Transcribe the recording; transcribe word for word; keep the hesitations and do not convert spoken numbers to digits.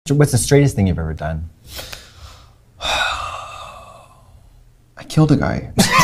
What's the straightest thing you've ever done? I killed a guy.